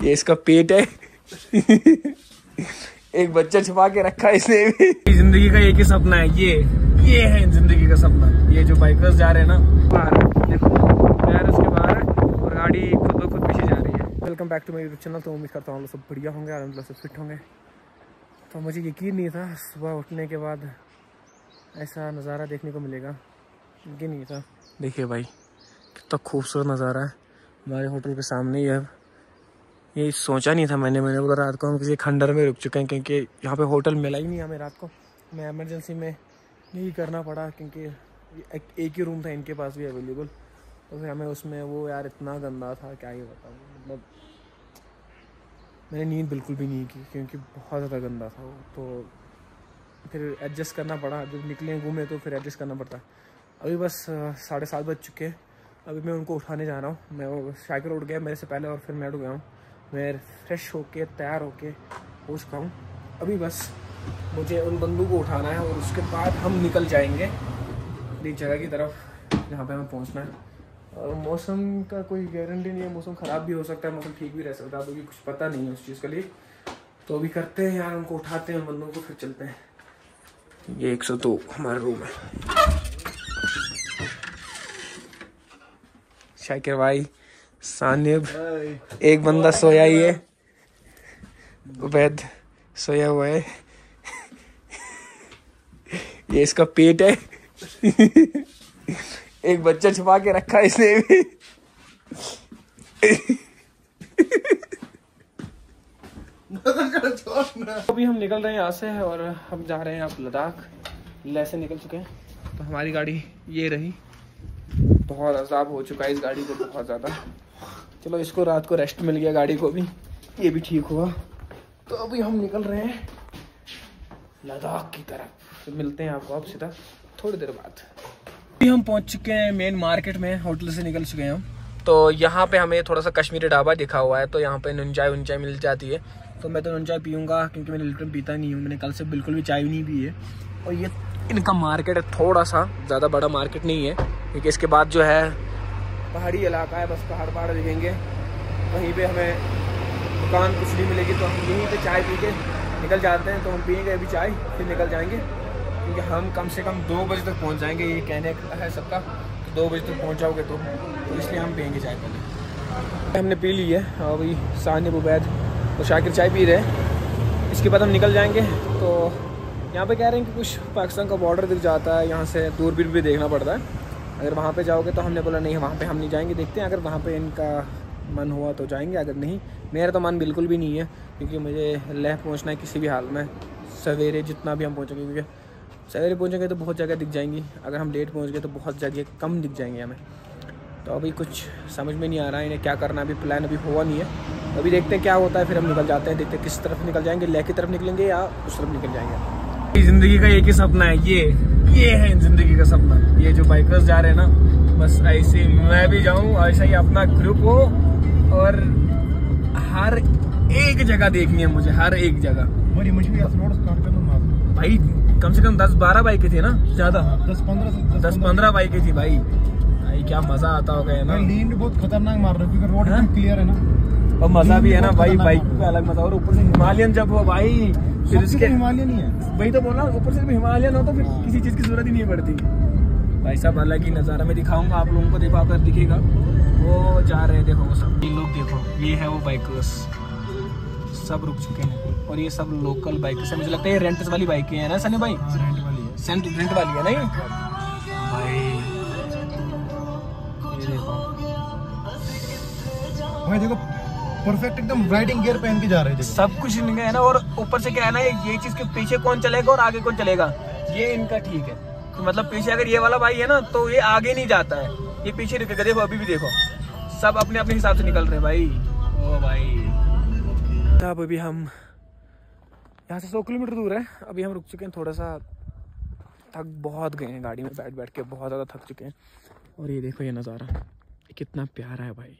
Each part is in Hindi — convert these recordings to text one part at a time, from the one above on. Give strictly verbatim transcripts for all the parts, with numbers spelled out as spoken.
ये इसका पेट है। एक बच्चा छुपा के रखा है इसने भी। जिंदगी का एक ही सपना है, ये ये है जिंदगी का सपना। ये जो बाइकर्स जा रहे हैं ना बाहर, देखो पैर उसके बाहर है और गाड़ी खुद ब खुद पीछे जा रही है। Welcome back to my YouTube channel. तो उम्मीद करता हूँ सब बढ़िया होंगे, अलहमदुलिल्लाह सब फिट होंगे। तो मुझे यकीन नहीं था सुबह उठने के बाद ऐसा नज़ारा देखने को मिलेगा, यकीन नहीं था। देखिए भाई कितना खूबसूरत नज़ारा है, हमारे होटल के सामने ही है। ये सोचा नहीं था मैंने मैंने बोला रात को हम किसी खंडर में रुक चुके हैं, क्योंकि यहाँ पे होटल मिला ही नहीं हमें रात को। मैं इमरजेंसी में यही करना पड़ा, क्योंकि एक, एक ही रूम था इनके पास भी अवेलेबल। तो फिर हमें उसमें वो यार इतना गंदा था क्या ही बताऊँ, मतलब मैंने नींद बिल्कुल भी नहीं की क्योंकि बहुत ज़्यादा गंदा था वो। तो फिर एडजस्ट करना पड़ा, जब निकले घूमे तो फिर एडजस्ट करना पड़ता। अभी बस साढ़े सात बज चुके हैं, अभी मैं उनको उठाने जा रहा हूँ। मैं वो शाकिर उठ गया मेरे से पहले और फिर मैं उठ गया हूँ। मैं फ्रेश होके तैयार होके हो चुका हूँ। अभी बस मुझे उन बंदों को उठाना है और उसके बाद हम निकल जाएंगे अपनी जगह की तरफ जहाँ पे हमें पहुँचना है। और मौसम का कोई गारंटी नहीं है, मौसम ख़राब भी हो सकता है, मौसम ठीक भी रह सकता है, अभी कुछ पता नहीं है उस चीज़ के लिए। तो अभी करते हैं यार, उनको उठाते हैं उन बंदों को, फिर चलते हैं। ये एक सौ दो हमारा रूम है। शाकिर भाई, सानिब, एक बंदा सोया ही है, उबैद सोया हुआ है। ये इसका पेट है। एक बच्चा छुपा के रखा है इसने भी। अभी हम निकल रहे हैं यहाँ से और हम जा रहे हैं अब लद्दाख। लेह से निकल चुके हैं। तो हमारी गाड़ी ये रही, बहुत अजाब हो चुका है इस गाड़ी को, बहुत ज़्यादा। चलो इसको रात को रेस्ट मिल गया, गाड़ी को भी, ये भी ठीक हुआ। तो अभी हम निकल रहे हैं लद्दाख की तरफ। तो मिलते हैं आपको अब सीधा थोड़ी देर बाद। अभी हम पहुंच चुके हैं मेन मार्केट में, होटल से निकल चुके हैं हम। तो यहाँ पे हमें थोड़ा सा कश्मीरी ढाबा दिखा हुआ है, तो यहाँ पे नुन चाय उन चाय मिल जाती है। तो मैं तो नुन चाय पीऊँगा क्योंकि मैंने लिप्टन पीता नहीं हूँ, मैंने कल से बिल्कुल भी चाय नहीं पी है। और ये इनका मार्केट है, थोड़ा सा ज़्यादा बड़ा मार्केट नहीं है, क्योंकि इसके बाद जो है पहाड़ी इलाका है, बस पहाड़ पहाड़ दिखेंगे। वहीं पे हमें दुकान कुछ नहीं मिलेगी, तो हम यहीं पे चाय पी के निकल जाते हैं। तो हम पियेंगे अभी चाय, फिर निकल जाएंगे, क्योंकि हम कम से कम दो बजे तक पहुंच जाएंगे, ये कहने है सबका। तो दो बजे तक पहुंच जाओगे तो, तो इसलिए हम पियेंगे चाय पहले। हमने पी ली है, और अभी सानिब, उबैद और शाकिर चाय पी रहे हैं। इसके बाद हम निकल जाएंगे। तो यहाँ पे कह रहे हैं कि कुछ पाकिस्तान का बॉर्डर दिख जाता है, यहाँ से दूरबीन भी देखना पड़ता है। अगर वहाँ पे जाओगे तो हमने बोला नहीं, वहाँ पे हम नहीं जाएंगे, देखते हैं अगर वहाँ पे इनका मन हुआ तो जाएंगे, अगर नहीं मेरा तो मन बिल्कुल भी नहीं है, क्योंकि मुझे लेह पहुँचना है किसी भी हाल में, सवेरे जितना भी हम पहुँचेंगे, क्योंकि सवेरे पहुँचेंगे तो बहुत जगह दिख जाएंगी, अगर हम लेट पहुँच गए तो बहुत जगह कम दिख जाएंगे हमें। तो अभी कुछ समझ में नहीं आ रहा है इन्हें क्या करना, अभी प्लान अभी हुआ नहीं है। अभी देखते हैं क्या होता है, फिर हम निकल जाते हैं, देखते हैं किस तरफ निकल जाएंगे, लेह की तरफ निकलेंगे या उस तरफ निकल जाएंगे। जिंदगी का एक ही सपना है, ये ये है जिंदगी का सपना। ये जो बाइकर्स जा रहे हैं ना, बस ऐसे मैं भी जाऊं, ऐसा ही अपना ग्रुप हो, और हर एक जगह देखनी है मुझे, हर एक जगह। भाई कम से कम दस बारह बाइकें थी ना, ज्यादा दस पंद्रह दस पंद्रह बाइकें थी भाई। भाई क्या मजा आता होगा ना। लीन भी बहुत खतरनाक मार रहे हो, क्योंकि रोड एकदम क्लियर है ना, और मजा भी है ना भाई, बाइक पे अलग मजा। और ऊपर से हिमालयन जब हो भाई, फिर इसके हिमालयन ही है, वही तो बोला, ऊपर से हिमालयन हो तो फिर किसी चीज की जरूरत ही नहीं पड़ती भाई। सब अलग ही नज़ारा मैं दिखाऊंगा आप लोगों को, देखो अगर दिखेगा वो जा रहे हैं, देखो वो सब, ये लोग देखो, ये है वो बाइकर्स, सब रुक चुके हैं। और ये सब लोकल बाइकर्स है, मुझे लगता है ये रेंट वाली बाइकें हैं ना सनी भाई? रेंट वाली है, सेंट रेंट वाली है ना ये भाई। ये देखो भाई, देखो परफेक्ट एकदम राइडिंग गियर पहन के जा रहे हैं, सब कुछ इनका है ना। और ऊपर से क्या है ना, ये चीज के पीछे कौन चलेगा और आगे कौन चलेगा, ये इनका ठीक है। तो मतलब पीछे अगर ये वाला भाई है ना, तो ये आगे नहीं जाता है, ये पीछे रुकेगा। देखो अभी भी देखो, सब अपने अपने हिसाब से निकल रहे हैं भाई। ओ भाई, अब अभी हम यहाँ से सौ किलोमीटर दूर है, अभी हम रुक चुके हैं, थोड़ा सा थक बहुत गए हैं गाड़ी में बैठ बैठ के, बहुत ज़्यादा थक चुके हैं। और ये देखो ये नज़ारा कितना प्यारा है भाई,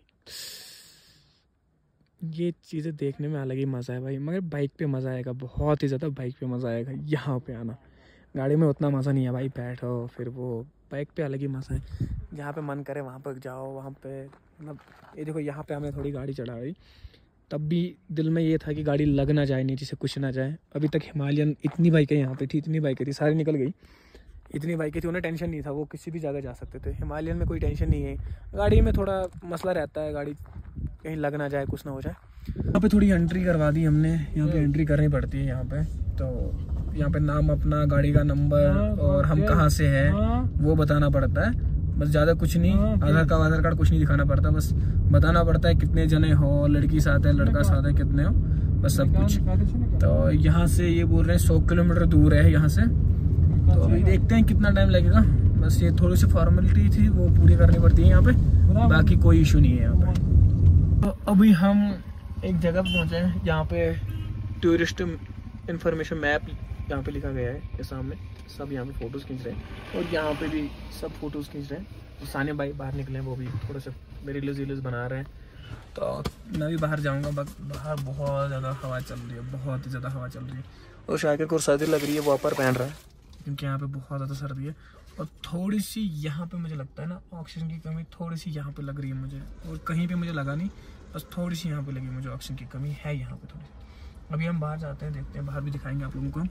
ये चीज़ें देखने में अलग ही मज़ा है भाई। मगर बाइक पे मज़ा आएगा, बहुत ही ज़्यादा बाइक पे मज़ा आएगा। यहाँ पे आना, गाड़ी में उतना मज़ा नहीं है भाई, बैठो फिर वो बाइक पे अलग ही मज़ा है। जहाँ पे मन करे वहाँ पर जाओ, वहाँ पे मतलब ये देखो यहाँ पे हमें थोड़ी गाड़ी चढ़ा गई, तब भी दिल में ये था कि गाड़ी लग ना जाए, नीचे से कुछ ना जाए। अभी तक हिमालयन इतनी बाइकें यहाँ पे थी, इतनी बाइकें थी, सारी निकल गई। इतनी बाइकें थी, उन्हें टेंशन नहीं था, वो किसी भी जगह जा सकते थे। हिमालयन में कोई टेंशन नहीं है, गाड़ी में थोड़ा मसला रहता है, गाड़ी कहीं लग ना जाए, कुछ ना हो जाए। यहाँ पे थोड़ी एंट्री करवा दी हमने, यहाँ पे एंट्री करनी पड़ती है यहाँ पे। तो यहाँ पे नाम अपना, गाड़ी का नंबर और हम कहाँ से हैं वो बताना पड़ता है, बस ज़्यादा कुछ नहीं। आधार कार्ड आधार कार्ड कुछ नहीं दिखाना पड़ता, बस बताना पड़ता है कितने जने हो, लड़की साथ है लड़का साथ है कितने हो, बस सब कुछ। तो यहाँ से ये बोल रहे हैं सौ किलोमीटर दूर है यहाँ से, तो अभी देखते हैं कितना टाइम लगेगा। बस ये थोड़ी सी फॉर्मेलिटी थी वो पूरी करनी पड़ती है यहाँ पे, बाकी कोई इशू नहीं है यहाँ पे। तो अभी हम एक जगह पे पहुँचे हैं, यहाँ पे टूरिस्ट इंफॉर्मेशन मैप यहाँ पे लिखा गया है, ये सामने सब यहाँ पे फोटोज़ खींच रहे हैं और यहाँ पे भी सब फोटोज़ खींच रहे हैं। तो साने भाई बाहर निकले हैं, वो भी थोड़ा सा मेरे रील्स वील्स बना रहे हैं। तो मैं भी बाहर जाऊँगा, बस बाहर बहुत ज़्यादा हवा चल रही है, बहुत ही ज़्यादा हवा चल रही है। और शाकिर को सर्दी लग रही है, वो ऊपर पहन रहा है क्योंकि यहाँ पे बहुत ज़्यादा सर्दी है। और थोड़ी सी यहाँ पे मुझे लगता है ना ऑक्सीजन की कमी थोड़ी सी यहाँ पे लग रही है मुझे, और कहीं पे मुझे लगा नहीं, बस थोड़ी सी यहाँ पे लगी मुझे, ऑक्सीजन की कमी है यहाँ पे थोड़ी। अभी हम बाहर जाते हैं, देखते हैं, बाहर भी दिखाएंगे आप लोगों को।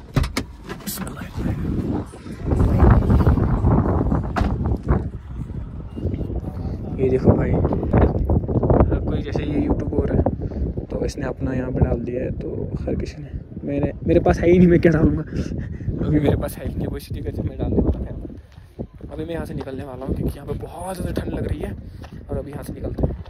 ये देखो भाई, हर कोई जैसे ये यूट्यूबर है तो इसने अपना यहाँ पे डाल दिया है, तो हर किसी ने, मैंने मेरे पास है ही नहीं, मैं क्या डालूंगा। अभी मेरे पास है ही नहीं वो स्टिकर जो मैं डालने वाला था। अभी मैं यहाँ से निकलने वाला हूँ क्योंकि यहाँ पे बहुत ज़्यादा ठंड लग रही है, और अभी यहाँ से निकलते हैं।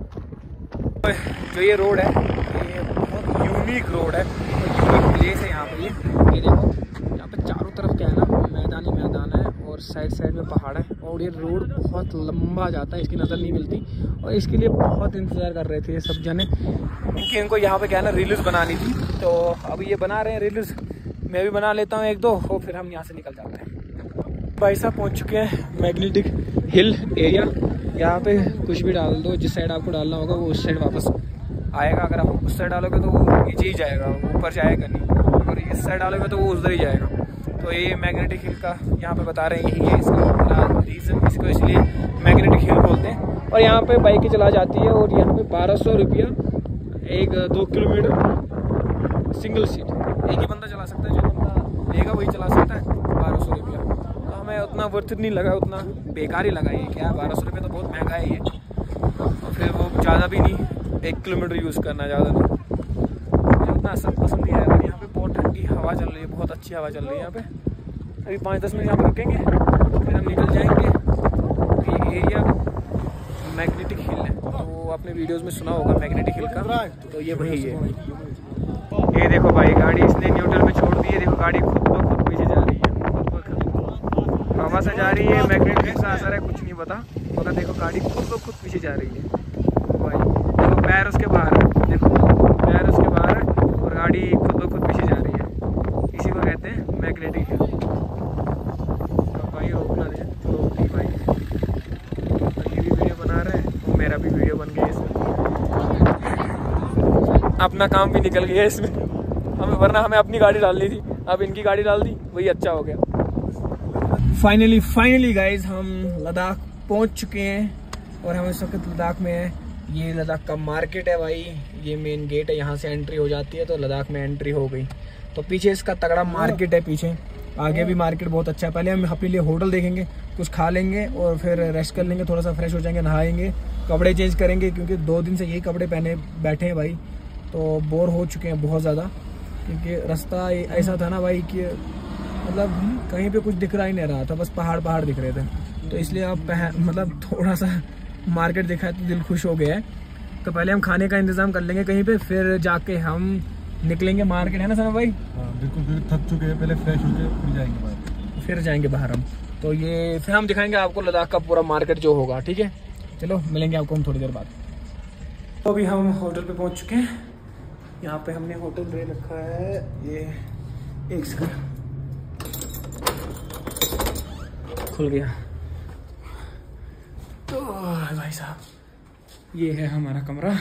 जो ये रोड है ये बहुत यूनिक रोड है, यूनिक प्लेस है यहाँ पे। ये ये देखो यहाँ पे चारों तरफ क्या है ना, मैदान ही मैदान है और साइड साइड में पहाड़ है, और ये रोड बहुत लंबा जाता है, इसकी नज़र नहीं मिलती। और इसके लिए बहुत इंतज़ार कर रहे थे ये सब जने, क्योंकि इनको यहाँ पे क्या है ना रील्स बनानी थी। तो अभी ये बना रहे हैं रील्स, मैं भी बना लेता हूँ एक दो, और फिर हम यहाँ से निकल जाते हैं। भाई साहब पहुँच चुके हैं मैग्नेटिक हिल एरिया। यहाँ पे कुछ भी डाल दो, जिस साइड आपको डालना होगा वो उस साइड वापस आएगा। अगर आप उस साइड डालोगे तो वो नीचे ही जाएगा, ऊपर जाएगा नहीं। अगर इस साइड डालोगे तो वो उधर ही जाएगा। तो ये मैग्नेटिक हिल का यहाँ पे बता रहे हैं, यही है इसका रीज़न, इसको इसलिए मैग्नेटिक हिल बोलते हैं। और यहाँ पे बाइकें चला जाती है, और यहाँ पे बारह सौ रुपया एक दो किलोमीटर सिंगल सीट, एक ही बंदा चला सकता है, जो बंदा लेगा वही चला सकता है। बारह सौ रुपया तो हमें उतना वर्थ नहीं लगा, उतना बेकार ही लगा। ये क्या बारह सौ रुपये तो बहुत महंगा है ये, और फिर वो ज़्यादा भी नहीं, एक किलोमीटर यूज़ करना ज़्यादा नहीं, मुझे उतना असर पसंद नहीं आया। यहाँ पे बहुत ठंडी हवा चल रही है, बहुत अच्छी हवा चल रही है यहाँ पे। अभी पाँच दस मिनट यहाँ पे रुकेंगे, फिर हम निकल जाएंगे। ये एरिया मैग्नेटिक हिल है, तो आपने वीडियोस में सुना होगा मैग्नेटिक हिल का, तो ये वही है। ये देखो भाई गाड़ी इसने न्यूट्रल में छोड़ दी है, देखो गाड़ी खुद ब खुद पीछे जा रही है, खुद ब खुद हवा से जा रही है, मैग्नेटिक हिल का असर है कुछ नहीं पता, मगर देखो गाड़ी खुद ब खुद पीछे जा रही है भाई। देखो पैर उसके बाहर है, देखो पैर उसके बाहर है और गाड़ी खुद ब खुद पीछे जा रही है, इसी को कहते हैं मैग्नेटिक हिल। तो भाई रोकना दे, रोक दी भाई, तो ये भी वीडियो बना रहे हैं, वो मेरा भी वीडियो बन गया इसमें, अपना काम भी निकल गया इसमें। हमें वरना हमें अपनी गाड़ी डालनी थी, अब इनकी गाड़ी डाल दी, वही अच्छा हो गया। फाइनली फाइनली गाइज हम लद्दाख पहुंच चुके हैं, और हम इस वक्त लद्दाख में हैं। ये लद्दाख का मार्केट है भाई, ये मेन गेट है, यहाँ से एंट्री हो जाती है, तो लद्दाख में एंट्री हो गई। तो पीछे इसका तगड़ा मार्केट है, पीछे आगे भी मार्केट बहुत अच्छा है। पहले हम अपने लिए होटल देखेंगे, कुछ खा लेंगे और फिर रेस्ट कर लेंगे, थोड़ा सा फ्रेश हो जाएंगे, नहाएंगे, कपड़े चेंज करेंगे, क्योंकि दो दिन से यही कपड़े पहने बैठे हैं भाई, तो बोर हो चुके हैं बहुत ज़्यादा। क्योंकि रास्ता ऐसा था ना भाई कि मतलब कहीं पे कुछ दिख रहा ही नहीं रहा था, बस पहाड़ पहाड़ दिख रहे थे, तो इसलिए अब मतलब थोड़ा सा मार्केट देखा है तो दिल खुश हो गया है। तो पहले हम खाने का इंतज़ाम कर लेंगे कहीं पे, फिर जाके हम निकलेंगे मार्केट, है ना सना भाई? हाँ बिल्कुल, फिर थक चुके हैं, पहले फ्रेश होके फिर जाएंगे बाहर, फिर जाएंगे बाहर हम। तो ये फिर हम दिखाएंगे आपको लद्दाख का पूरा मार्केट जो होगा, ठीक है? चलो मिलेंगे आपको हम थोड़ी देर बाद। तो अभी हम होटल पे पहुंच चुके हैं, यहाँ पे हमने होटल ले रखा है, ये एक सेकंड खुल गया। तो भाई साहब ये है हमारा कमरा,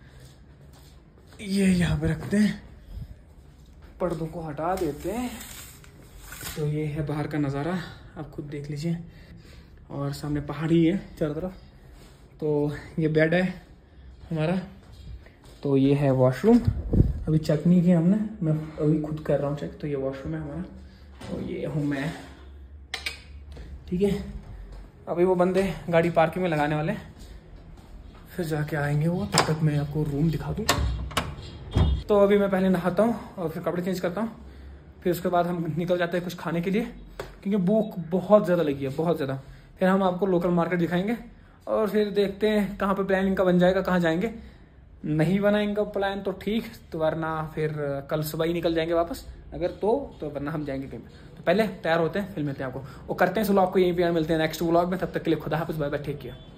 ये यहाँ पे रखते हैं, पर्दों को हटा देते हैं। तो ये है बाहर का नज़ारा, आप खुद देख लीजिए, और सामने पहाड़ी है चारों तरफ। तो ये बेड है हमारा, तो ये है वॉशरूम, अभी चेक नहीं किया हमने, मैं अभी खुद कर रहा हूँ चेक। तो ये वॉशरूम है हमारा, तो ये हूँ मैं, ठीक है। अभी वो बंदे गाड़ी पार्किंग में लगाने वाले, फिर जाके आएंगे वो, तब तक मैं आपको रूम दिखा दूँ। तो अभी मैं पहले नहाता हूँ और फिर कपड़े चेंज करता हूँ, फिर उसके बाद हम निकल जाते हैं कुछ खाने के लिए, क्योंकि भूख बहुत ज़्यादा लगी है, बहुत ज़्यादा। फिर हम आपको लोकल मार्केट दिखाएंगे और फिर देखते हैं कहाँ पे प्लान इनका बन जाएगा, कहाँ जाएंगे। नहीं बना इनका प्लान तो ठीक, तो वरना फिर कल सुबह ही निकल जाएंगे वापस, अगर तो तो वरना हम जाएंगे कहीं पे। तो पहले तैयार होते हैं, फिर मिलते हैं आपको, वो करते हैं। सो आपको यहीं पे मिलते हैं नेक्स्ट व्लॉग में। तब तक के लिए खुदा हाफिज़, बाय बाय, टेक केयर।